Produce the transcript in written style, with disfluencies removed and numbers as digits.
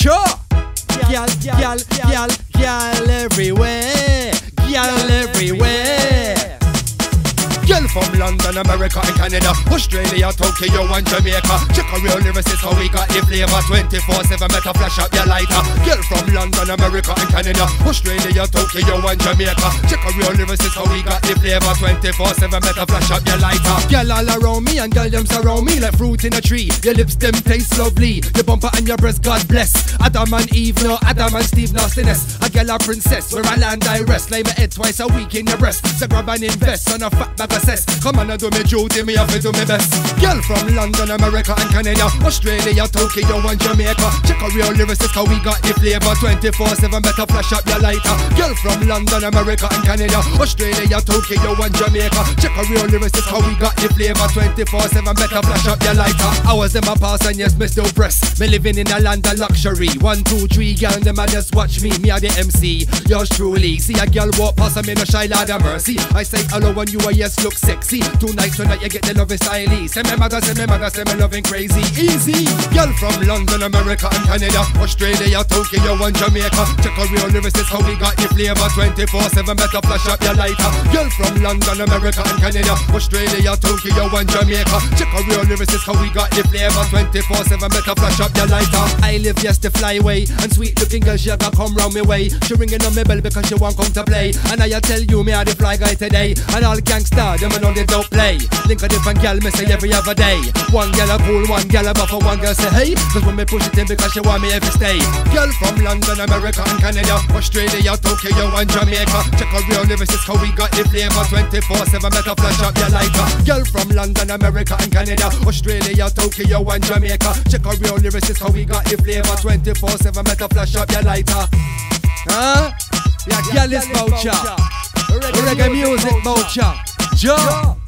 Sure. Gyal everywhere. Gyal everywhere. Girl from London, America and Canada, Australia, Tokyo and Jamaica. Check a real lyricist, how we got the flavor. 24/7, better flash up your lighter. Girl from London, America and Canada, Australia, Tokyo and Jamaica. Check a real lyricist, how we got the flavor. 24/7, better flash up your lighter. Girl all around me and girl them surround me like fruit in a tree. Your lips them taste lovely, your bumper and your breast, God bless. Adam and Eve, no Adam and Steve nastiness. A girl a princess, where I land I rest. Lay my head twice a week in your breast. So grab and invest on a fat bag of cess. Come on and do me duty, me have to do me best. Girl from London, America and Canada, Australia, Tokyo and Jamaica. Check a real lyricist, how we got the flavor. 24/7, better flash up your lighter. Girl from London, America and Canada, Australia, Tokyo and Jamaica. Check a real lyricist, how we got the flavor. 24/7, better flash up your lighter. Hours in my past and yes, me still press. Me living in a land of luxury. 1, 2, 3, girl, them a just watch me. Me a the MC, yours truly. See a girl walk past and me no shy lad of mercy. I say hello when you a yes look sexy. Tonight you get the love style. Say me maga, say me loving crazy. Easy. Girl from London, America and Canada, Australia, Tokyo and Jamaica. Check a real lyricist, how we got the flavor. 24/7, better flash up your lighter. Girl from London, America and Canada, Australia, Tokyo and Jamaica. Check a real lyricist, how we got the flavor. 24/7, better flash up your lighter. I live just to fly away, and sweet looking girl she gotta come round me way. She ringing on me bell because she want come to play. And I tell you me a the fly guy today. And all gangsta, them and all they don't play. Link a different gal, me say every other day. One gal a cool, one gal a buffer, one girl say hey. Cause when me push it in because she want me every stay. Girl from London, America and Canada, Australia, Tokyo and Jamaica. Check a real lyricist, how we got the flavor. 24/7, better flash up your lighter. Girl from London, America and Canada, Australia, Tokyo and Jamaica. Check a real lyricist, how we got the flavor. 24/7, better flash up your lighter. Huh? Yeah, girl is voucher. Reggae music voucher. Ja.